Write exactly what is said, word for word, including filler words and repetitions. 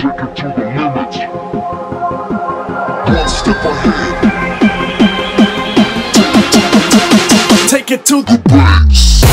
take it to the limit. One step ahead. Take it to the brakes.